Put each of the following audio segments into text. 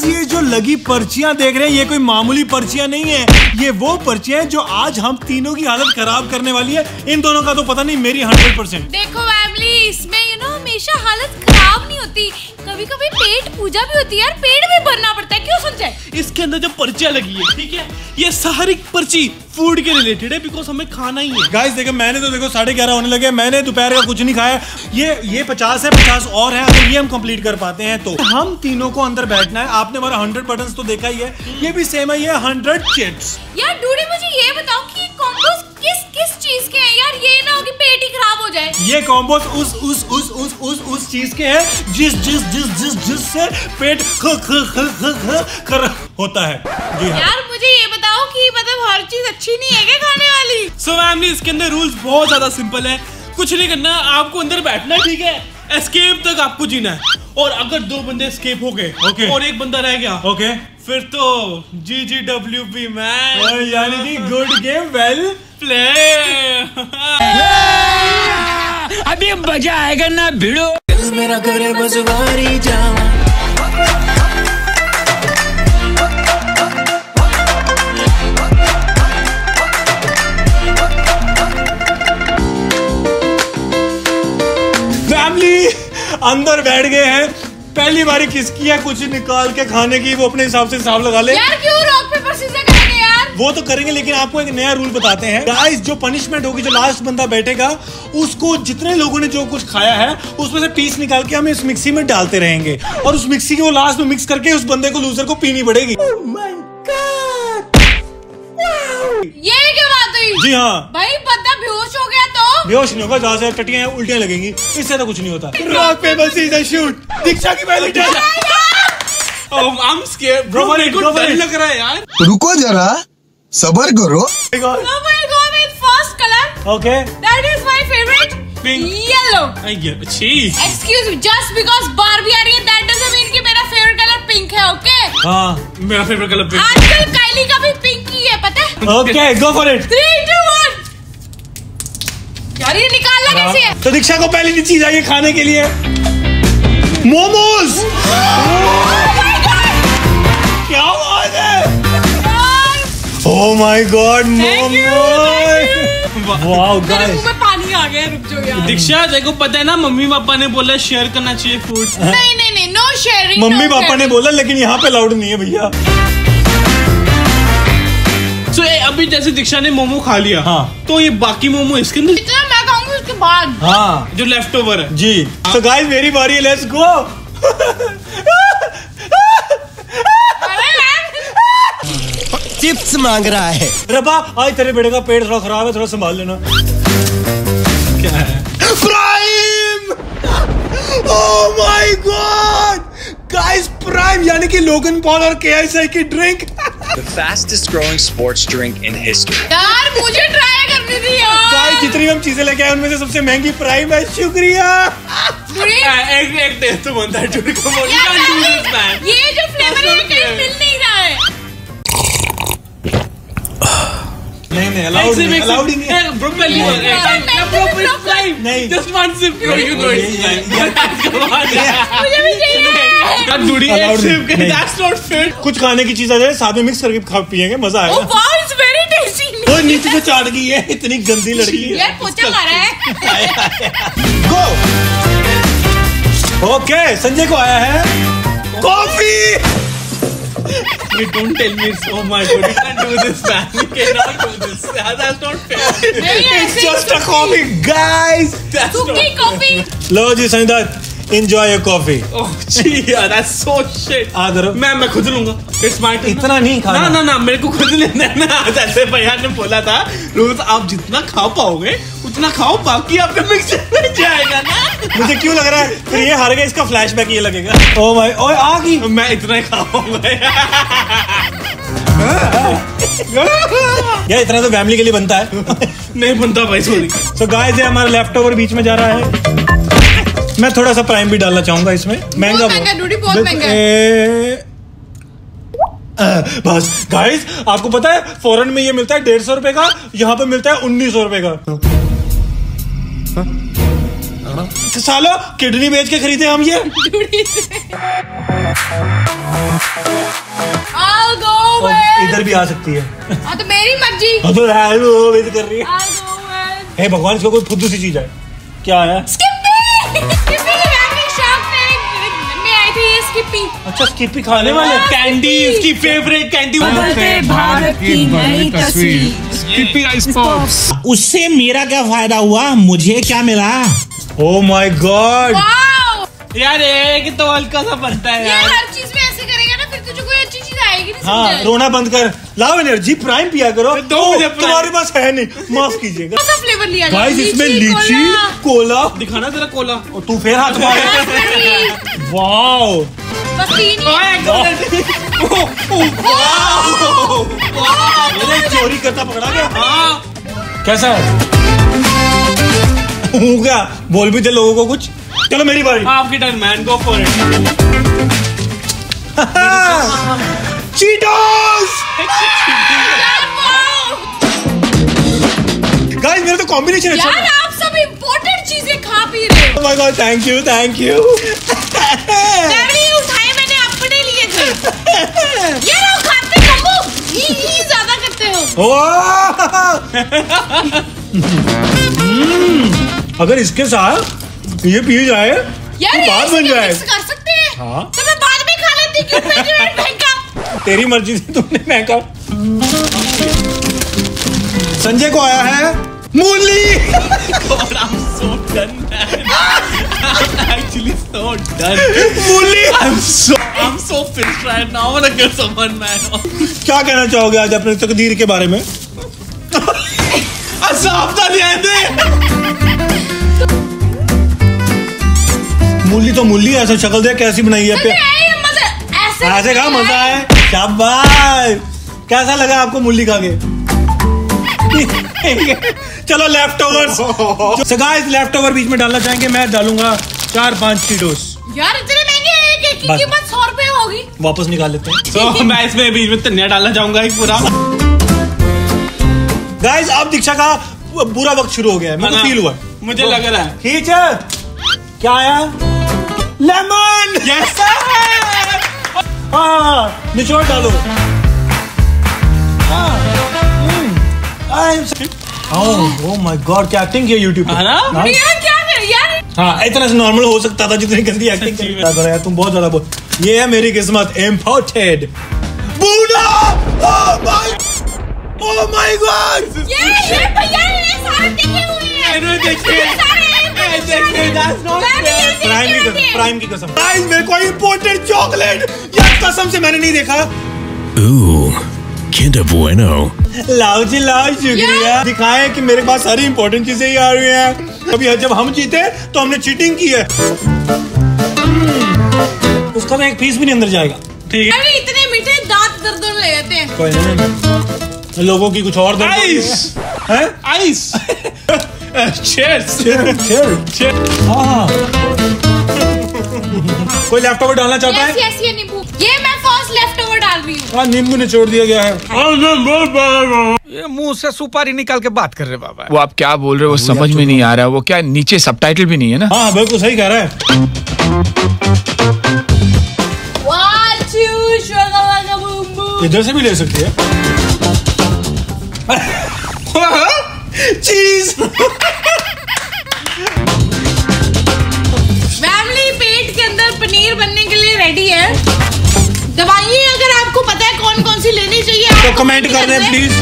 Guys ये जो लगी पर्चियां देख रहे हैं ये कोई मामूली पर्चियां नहीं है, ये वो पर्चियां हैं जो आज हम तीनों की हालत खराब करने वाली है। इन दोनों का तो पता नहीं, मेरी 100%। देखो फैमिली, इसमें हमेशा हालत खराब नहीं होती, कभी कभी पेट पूजा भी होती है यार, पेट भी भरना पड़ता है। क्यों संजय? इसके अंदर जो पर्चियां लगी है, ठीक है, ये सारी पर्ची फूड के रिलेटेड है, बिकॉज हमें खाना ही है। गाइस देखो, मैंने तो देखो 11:30 होने लगे, मैंने दोपहर का कुछ नहीं खाया। ये 50 है, 50 और है, अगर ये हम कंप्लीट कर पाते हैं तो हम तीनों को अंदर बैठना है। आपने हमारा 100 बटन्स तो देखा ही है, ये भी सेम है, ये 100 चिट्स। यार डूडी मुझे ये बताओ कि कॉम्बोज किस चीज के हैं यार, ये ना हो कि पेट ही खराब हो जाए। ये कॉम्बोज उस चीज के हैं जिससे पेट होता है। जी हाँ। यार मुझे ये बताओ कि मतलब हर चीज अच्छी नहीं है क्या खाने वाली? सो फैमिली, इसके अंदर रूल्स बहुत ज्यादा सिंपल है, कुछ नहीं करना, आपको अंदर बैठना है, ठीक है, एस्केप तक आपको जीना है, और अगर 2 बंदे एस्केप हो गए और 1 बंदा रह गया, फिर तो GGWP मैन, यानी कि गुड गेम वेल प्ले। अभी मजा आएगा ना भिड़ो। दिल मेरा करे बस वारी जावा। फैमिली अंदर बैठ गए हैं, पहली बारी किसकी है कुछ निकाल के खाने की, वो अपने हिसाब से हिसाब लगा ले। यार क्यों रॉक पेपर सीजर करेंगे यार? वो तो करेंगे, लेकिन आपको एक नया रूल बताते हैं गाइस। जो पनिशमेंट होगी, जो लास्ट बंदा बैठेगा उसको जितने लोगों ने जो कुछ खाया है उसमें से पीस निकाल के हम इस मिक्सी में डालते रहेंगे, और उस मिक्सी को लास्ट में मिक्स करके उस बंदे को, लूजर को पीनी पड़ेगी। oh my God! ये क्या बात हुई? जी हाँ भाई बंदा बेहोश हो गया तो? बेहोश नहीं होगा, ज्यादा से टटियां उल्टियां लगेंगी, इससे तो कुछ नहीं होता। Rock paper scissor shoot, Diksha की पहली टर्न। I'm scared bro, मेरे को डर लग रहा है यार। रुको जरा, सबर करो। No, we'll go with first color. Okay. That is my favorite. Pink. Yellow. अच्छी। Excuse me, just because Barbie आ रही है, that doesn't mean कि मेरा favorite color pink है, okay? हाँ मेरा फेवरेट कलर पिंक। आजकल काइली का भी पिंक ही है, पता है? Okay, go for it. 3, 2, 1. यार ये निकालना कैसे है? तो दीक्षा को पहली चीज आई है खाने के लिए, मोमोज। क्या बात है? Oh my God, momos. Wow guys, मुंह में पानी आ गया, रुक जाओ यार। दीक्षा देखो पता है ना, मम्मी पापा ने बोला शेयर करना चाहिए फूड। नहीं, नो शेयरिंग। मम्मी पापा ने बोला, लेकिन यहाँ पे अलाउड नहीं है भैया। तो अभी जैसे दीक्षा ने मोमो खा लिया, हाँ, तो ये बाकी मोमो इसके अंदर, जितना मैं खाऊंगी उसके बाद, हाँ, जो लेफ्ट ओवर है जी। तो गाइस मेरी बारी है, लेट्स गो। चिप्स मांग रहा है। रबा आज तेरे बेटे का पेट थोड़ा खराब है, थोड़ा संभाल लेना। क्या है? Prime! Oh my God guys, Prime यानी कि लोगन पॉल और KSI की drink. The fastest growing sports drink in history. यार मुझे ट्राई करनी थी यार। गाइस जितनी हम चीजें लेके आए उनमें से सबसे महंगी प्राइम है। शुक्रिया। एक टेस्ट तो बनता है, ये जो फ्लेवर है कहीं मिल नहीं रहा है। नहीं अलाउड नहीं है ब्रो, पहली बार नहीं, just one sip bro, you know मुझे भी चाहिए। डूडी एक सिप के, दैट्स नॉट फेयर। कुछ खाने की चीज आ जाए साथ में मिक्स करके खा पिएंगे, मजा आएगा। Oh wow, it's very tasty. वो नीचे से चाट गई है, इतनी गंदी लड़की है यार, पोछा मारा है। गो। ओके, संजय को आया है coffee. You don't tell me it's, oh my God, you can't do this, man. You cannot do this. That's not fair. It's just a coffee, guys. That's सूखी कॉफी। लो जी Sanjay, enjoy your coffee. Oh, gee, yeah, that's so shit. आ करो। मैं खुद लूंगा। It's my turn. इतना नहीं खाना। ना, मेरे को खुद लेना है ना। जैसे भैया ने बोला था, रोज आप जितना खा पाओगे उतना खाओ, बाकी आपके मिक्सर में जाएगा ना। मुझे क्यों लग रहा है फिर ये हार गया, इसका फ्लैशबैक ये लगेगा। ओ भाई, ओए आ गई। मैं इतना ही खा पाऊंगा। यार इतना तो फैमिली के लिए बनता है। नहीं बनता भाई, सॉरी। सो गाइस, ये हमारा लेफ्ट ओवर बीच में जा रहा है। मैं थोड़ा सा प्राइम भी डालना चाहूंगा इसमें, महंगा बहुत महंगा है। बस गाइस, आपको पता है फॉरेन में ये मिलता है 150 रुपए का, यहाँ पे मिलता है 1900 रुपए का। सालो किडनी बेच के खरीदे हम ये। I'll go with. इधर भी आ सकती है। हाँ तो मेरी मर्जी। अब तो वेट कर रही है। I'll go with. हे भगवान, इसको कोई फुद्दू सी चीज है। क्या है? Skippy की फैमिली शार्क टैंक में आई थी ये स्किपी। अच्छा, स्किपी खाने वाले। कैंडी, इसकी फेवरेट कैंडी। भारत की नई तस्वीर स्किपी आइस पॉप्स। उससे मेरा क्या फायदा हुआ, मुझे क्या मिला? ओह माय गॉड। वाओ यार एक तो हल्का सा बनता है ये यार। हर चीज में ऐसे करेगा ना, फिर तुझे कोई अच्छी चीज आएगी नहीं। हाँ, समझे? रोना बंद कर, लाओ एनर्जी, प्राइम पिया करो। दो मुझे प्राइम। तुम्हारे पास है नहीं, माफ कीजिएगा। कौन सा फ्लेवर लिया जाए? गाइस, इसमें लीची, कोला। कोला, दिखाना जरा कोला। और तू फिर हाथ मारे। Raspberry। वाओ, बस तीन ही। मेरे चोरी करता पकड़ा गया। हाँ कैसा है? क्या बोल भी थे लोगों को कुछ। चलो मेरी बारी। आपकी turn man, go for it. Cheetos. Guys, मेरा तो कॉम्बिनेशन अच्छा यार है। आप सब इम्पोर्टेंट चीजें खा पी रहे हो। Oh my God, thank you, thank you. Family उठाए मैंने अपने लिए थे। यार आप खाते कम ही ज्यादा करते हो। अगर इसके साथ ये पी जाए यार तो बात बन जाए। मिक्स कर सकते हैं। हाँ। तो मैं बाद में खा लेती, क्यों फेंका? तेरी मर्जी से तुमने फेंका। संजय को आया है मूली। God, I'm so done, man. I'm actually so done. मूली। I'm so pissed right now. I wanna kill someone, man. क्या कहना चाहोगे आज अपने तकदीर के बारे में? सावधान ध्यान दे। मूली तो मूली है, ऐसा शक्ल देख कैसी बनाई है। ऐसे का मजा है। शाबाश। कैसा लगा आपको मूली खा के? चलो left over. Guys, left over बीच में डालना चाहेंगे, मैं डालूंगा 4-5 चीटोस। यार इतने महंगे हैं कि एक की बस। कीमत 100 रुपए होगी। वापस निकाल लेते हैं। तो मैं इसमें बीच में धनिया डालना चाहूंगा एक पूरा। गाइस, अब दीक्षा का बुरा वक्त शुरू हो गया है, मुझे फील हुआ। मुझे लग रहा है। खींच। क्या आया? लेमन। Yes sir! हाँ, निचोड़ डालो। ओह माय गॉड, क्या एक्टिंग की यूट्यूब पे। है ना? हाँ? यार क्या कर यार? हाँ, इतना से नॉर्मल हो सकता था जितनी गंदी एक्टिंग कर रहा है। तुम बहुत ज्यादा बोल। ये है मेरी किस्मत, इम्पोर्टेड बूढ़ा। Oh my God. ये भैया ने सारे देखे हुए हैं। मैंने देखे। That's not fair. प्राइम की कसम। गाइस, मेरे को इम्पोर्टेड चॉकलेट, यार कसम से मैंने नहीं देखा। Kinder Bueno. लाओ जी लाओ, शुक्रिया। दिखाए कि मेरे पास सारी इंपॉर्टेंट चीजें ही आ रही हैं। अभी जब हम जीते तो हमने चीटिंग की है। उसका तो एक पीस भी नहीं अंदर जाएगा। ठीक है। अरे इतने मीठे दांत दर्द होने लग जाते हैं। कोई नहीं, लोगों की कुछ और दर्द होती आइस। है। आइस। Cheers. Cheers. हाँ। कोई लेफ्ट ओवर डालना चाहता है? यस ये नींबू। ये मैं फर्स्ट लेफ्ट ओवर डाल रही हूँ। हाँ, नींबू निचोड़ दिया गया है। ये मुंह से सुपारी निकाल के बात कर रहे बाबा। वो आप क्या बोल रहे हो, वो समझ में नहीं आ रहा। वो क्या नीचे सबटाइटल भी नहीं है ना? हाँ, बिल्कुल सही कह रहा है। इधर से भी ले सकती है। चीज। फैमिली पेट के अंदर पनीर बनने के लिए रेडी है। दवाइयाँ अगर आपको पता है कौन कौन सी लेनी चाहिए तो कमेंट कर दें please.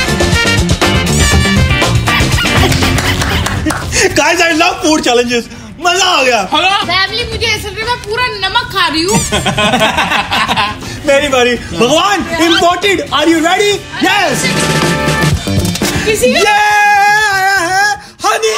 Guys, I love food challenges. मजा आ गया। फैमिली मुझे ऐसा लग रहा है मैं पूरा नमक खा रही हूँ। मेरी बारी। भगवान, imported, are you ready? Yes. किसी ये आया है honey.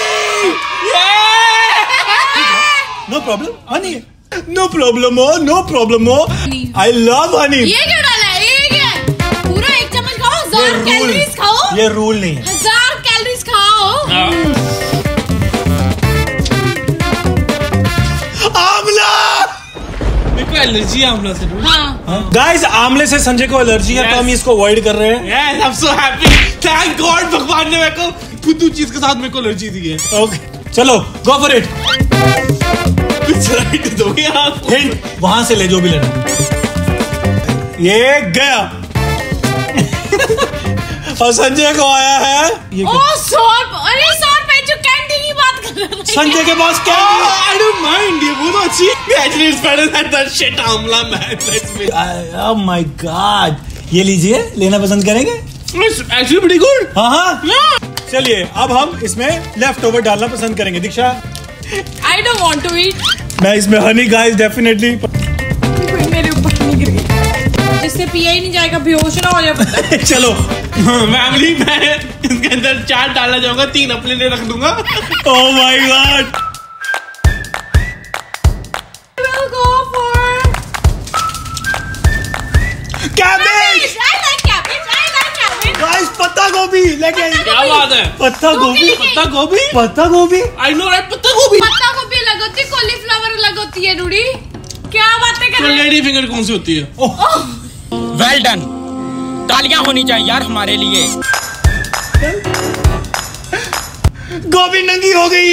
No problem honey. No problem हो, नो प्रॉब्लम हो। I love honey. ये क्या डाला है? ये क्या है? पूरा एक चम्मच खाओ, 1000 कैलोरीज खाओ। ये रूल नहीं है। 1000 कैलोरीज खाओ। आमला। मेरे को एलर्जी है आमला से। हाँ। गाइस, आमले से संजय को एलर्जी है, तो हम इसको अवॉइड कर रहे हैं। Yes, I'm so happy. Thank God, भगवान ने मेरे को फुद्दू चीज के साथ मेरे को एलर्जी दी है। ओके, चलो गो फॉर इट। दोगे आप? हिंट वहां से ले जो भी लेना। ये गया। और संजय को आया है ये। ओह 100 अरे 100 रुपए जो कैंडी की बात कर रहे हैं। संजय के पास क्या? I don't mind ये वो तो अच्छी है। Actually it's better than that shit Amla man. Let's be. Oh my God, ये लीजिए, लेना पसंद करेंगे? It's actually pretty good. हाँ हाँ। चलिए अब हम इसमें लेफ्ट ओवर डालना पसंद करेंगे। दीक्षा I don't want to eat. मैं इसमें हनी गाइस डेफिनेटली। मेरे ऊपर नहीं गिर गई। जिससे पिया ही नहीं जाएगा, बेहोश ना हो जाए। चलो फैमिली मैं इसके अंदर 4 डालना चाहूंगा, 3 अपने लिए रख दूंगा। Oh my God. We'll go for cabbage. I like cabbage. I like cabbage. Guys पत्ता गोभी लेके आइए। क्या बात है? पत्ता गोभी। पत्ता गोभी? पत्ता गोभी। I know right, पत्ता गोभी। पत्ता गोभी अलग होती है, कॉलीफ्लावर अलग होती है। रूडी क्या बातें कर रहे हैं? लेडी फिंगर कौन सी होती है? वेल डन, तालियां होनी चाहिए यार हमारे लिए। गोभी नंगी हो गई।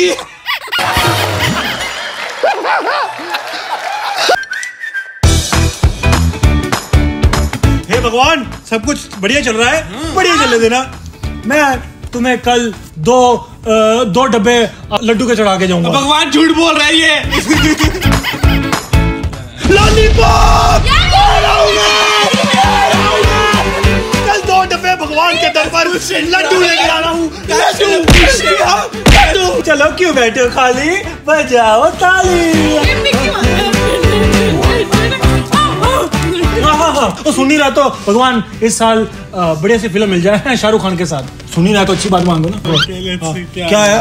हे भगवान, सब कुछ बढ़िया चल रहा है। बढ़िया चलने देना। मैं तुम्हें कल दो डब्बे लड्डू के चढ़ा के जाऊंगा। भगवान झूठ बोल रहा है ये। लॉलीपॉप कल 2 डब्बे भगवान के दर पर लड्डू लेके आ रहा हूँ। लड्डू। चलो क्यों बैठे हो खाली, बजाओ ताली। हाँ, सुन नहीं रहा तो भगवान इस साल बढ़िया सी फिल्म मिल जाए शाहरुख खान के साथ। सुन नहीं रहा तो अच्छी बात मांगो ना। क्या है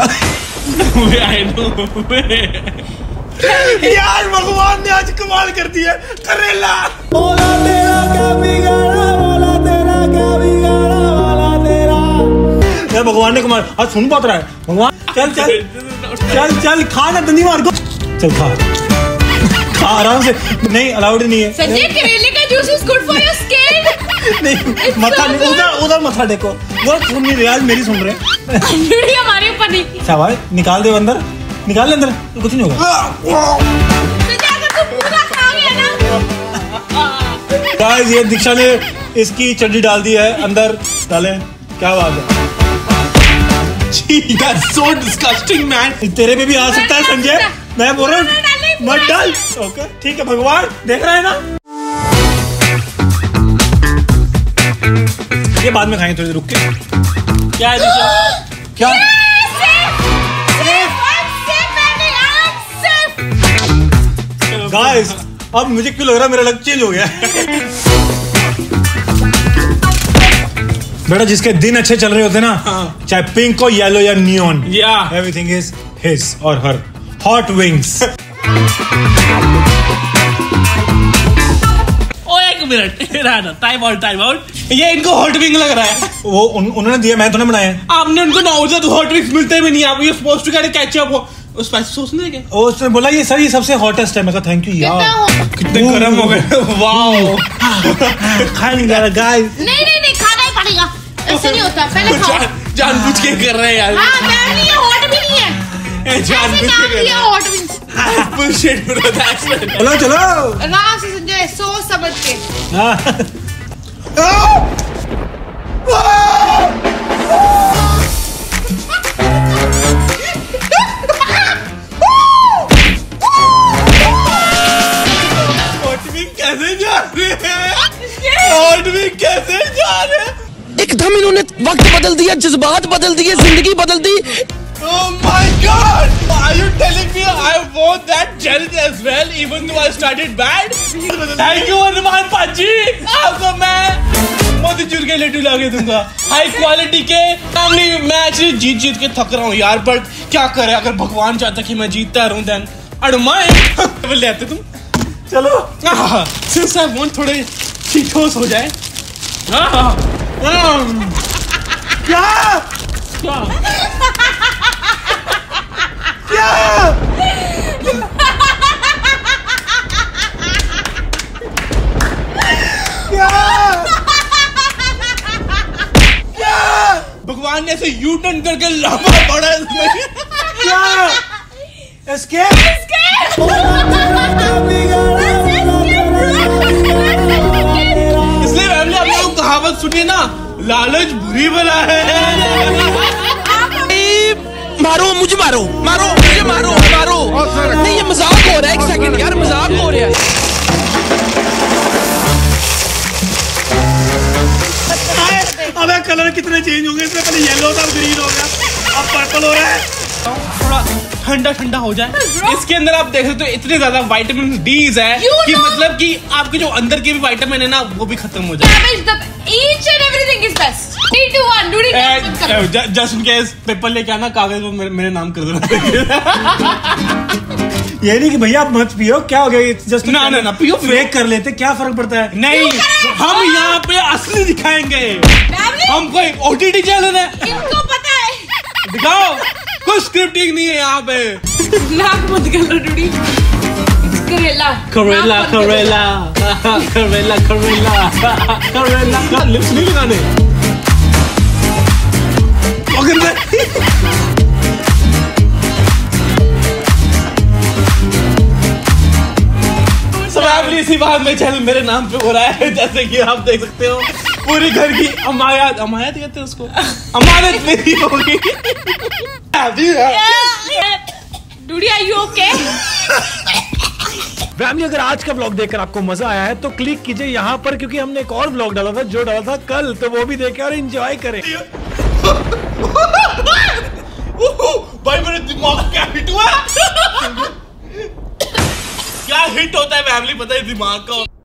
यार, भगवान ने आज कमाल कर दिया। करेला। बोला तेरा क्या बिगाड़ा, बोला तेरा क्या बिगाड़ा, बोला तेरा। भगवान ने कमाल। आज सुन पाता रहा है भगवान। चल चल चल चल खा ना, दंदी मार को। चल खा आराम से। नहीं अलाउड नहीं है। संजय करेले का juice is good for your skin. नहीं मथा नहीं, उधर मथा देखो। वो सुन नहीं रहे, आज मेरी सुन रहे। हमारे ऊपर नहीं। शाबाश, निकाल दे अंदर, निकाल ले अंदर, कुछ नहीं होगा। गाइस ये दीक्षा ने इसकी चड्डी डाल दी है अंदर। डाले, क्या बात है। That's so disgusting man. तेरे पे भी आ सकता है संजय, मैं बोल रहा हूँ मत डाल। ओके ठीक है, भगवान देख रहा है ना। ये बाद में खाएंगे थोड़ी देर रुक के। क्या है दीक्षा? क्या? गाइस अब मुझे क्यों लग रहा है मेरा लग चेंज हो गया। बेटा जिसके दिन अच्छे चल रहे होते ना, चाहे पिंक हो, येलो या नियॉन, एवरीथिंग इज हिज और हर। Hot wings. ओ एक मिनट, टाइम आउट। ये इनको हॉट विंग लग रहा है। वो उन्होंने दिया, मैं तो नहीं बनाया। आपने उनको ना तो हॉट विंग्स मिलते भी नहीं। आप ये सपोज्ड टू गेट केचअप उस स्पाइसी सॉस नहीं है क्या? उसने बोला ये सर ये सबसे हॉटेस्ट है। मैं कहा थैंक यू यार, कितने गर्म हो गए। वाओ खाएंगे गाइस। नहीं खाना ही पड़ेगा, ऐसे नहीं होता। पहले खाओ। जानबूझ के कर रहे हैं यार। हाँ नहीं है, हॉट भी नहीं है। जानबूझ के कर रहे हैं। Hot wings. Bullshit bro, that's it. चलो आराम से संजय, सोच समझ के। कैसे जा रहे हैं? और भी कैसे जा रहे हैं? एकदम इन्होंने वक्त बदल दिया, जज्बात बदल दिए, जिंदगी बदल दी। Oh my God! Are you telling me I wore that gel as well, even though I started bad? Thank you, अनुमान पाजी। आपको मैं मोतीचूर के लड्डू ला के दूंगा, हाई क्वालिटी के। मैं एक्चुअली जीत के थक रहा हूँ यार, बट क्या करे, अगर भगवान चाहता कि मैं जीतता रहूं देन I don't mind। ले आते तुम। चलो सिंस आई वांट थोड़े चीटोस हो जाए। क्या क्या भगवान ने ऐसे यू टर्न करके लंबा पड़ा इसमें। क्या एस्केप सुनिए ना, लालच बुरी बला है। मारो मुझे, मारो मारो मुझे, मारो मारो। नहीं, ये मजाक हो रहा है। एक सेकंड यार, मजाक हो रहा है। अबे कलर कितने चेंज होंगे, इसमें पहले येलो था, ग्रीन हो गया, अब पर्पल हो रहा है। थोड़ा ठंडा ठंडा हो जाए। इसके अंदर आप देख सकते हो इतने ज्यादा विटामिन डीज है कि मतलब कि आपके जो अंदर के भी विटामिन है ना, वो भी खत्म हो जाए। Each and everything is best. 3, 2, 1. Just in case paper लेके आना, कागज में मेरे नाम कर देना। ये नहीं कि भैया आप मत पियो, क्या हो गया, जस्ट ना पियो, फेक कर लेते, क्या फर्क पड़ता है। नहीं, हम यहाँ पे असली दिखाएंगे। हम कोई OTT चैनल है, इनको पता है। दिखाओ, कोई स्क्रिप्टिंग नहीं है यहाँ पे। नाक मत गलो डूडी। करेला करेला करेला करेला करेला करेला, लिप्स नहीं लगाने। इसी बात में चैनल मेरे नाम पे हो रहा है, जैसे कि आप देख सकते हो। पूरी घर की अमायत कहते हैं उसको, अमानत मेरी होगी। डूडी, आर यू ओके? फैमिली, अगर आज का व्लॉग देखकर आपको मजा आया है तो क्लिक कीजिए यहाँ पर, क्योंकि हमने एक और व्लॉग डाला था जो डाला था कल, तो वो भी देखें और एंजॉय करें। भाई मेरे दिमाग क्या हिट हुआ? क्या हिट होता है फैमिली, पता है दिमाग का।